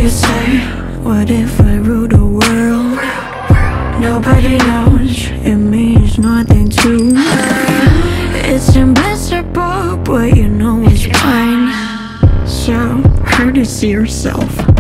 You say, what if I rule the world? Nobody knows, it means nothing to me. It's impossible, but you know it's fine. So, courtesy yourself.